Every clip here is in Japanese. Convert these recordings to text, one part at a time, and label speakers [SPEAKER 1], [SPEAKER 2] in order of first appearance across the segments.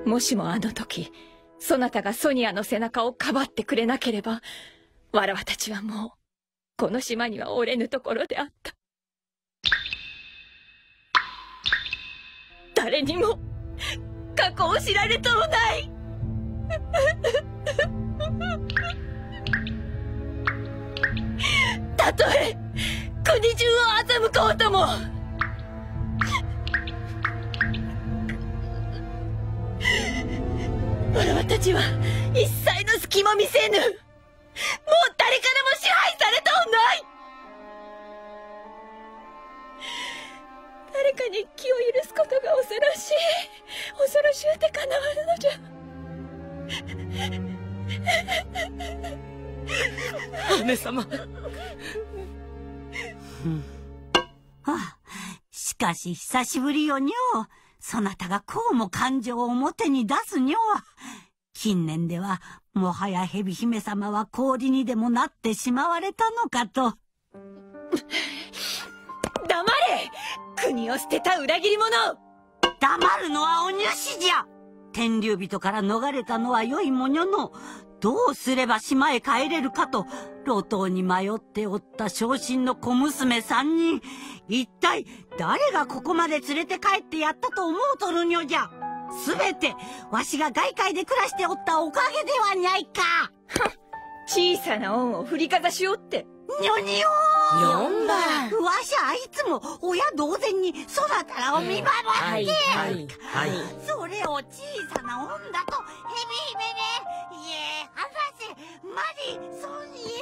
[SPEAKER 1] もしもあの時そなたがソニアの背中をかばってくれなければ、わらわたちはもうこの島にはおれぬところであった。誰にも過去を知られとうない。たとえ国中を欺こうとも、わらわたちは一切の隙も見せぬ。もう誰からも支配されとうない。誰かに気を許すことが恐ろしい。恐ろしゅうてかなわぬのじゃ。姉様。
[SPEAKER 2] しかし久しぶりよにょう。そなたがこうも感情を表に出すにょう。近年ではもはや蛇姫様は氷にでもなってしまわれたのかと。
[SPEAKER 1] 黙れ！国を捨てた裏切り者！
[SPEAKER 2] 黙るのはお主じゃ。天竜人から逃れたのは良いものの、どうすれば島へ帰れるかと路頭に迷っておった小身の小娘3人、一体誰がここまで連れて帰ってやったと思うとるにょじゃ。すべてわしが外界で暮らしておったおかげではにゃいか。
[SPEAKER 1] 小さな恩を振りかざしおって。
[SPEAKER 2] にょにょ
[SPEAKER 1] ー。4番。
[SPEAKER 2] わしはいつも親同然にそなたらを見守って、それを小さな恩だとヘビ姫ね。いえ話せマリソニ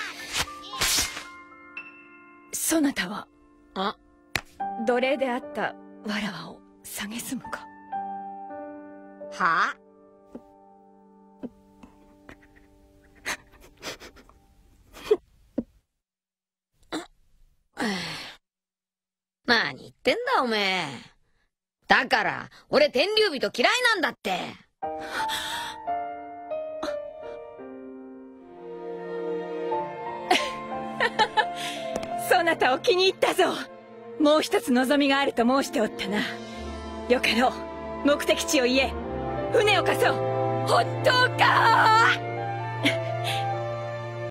[SPEAKER 2] ア。
[SPEAKER 1] そなたは奴隷であったわらわを蔑むか。
[SPEAKER 2] はあ。
[SPEAKER 3] 何言ってんだおめえ。だから俺天竜人嫌いなんだって。
[SPEAKER 1] そなたを気に入ったぞ。もう一つ望みがあると申しておったな。よかろう、目的地を言え。船を貸そう。本当か？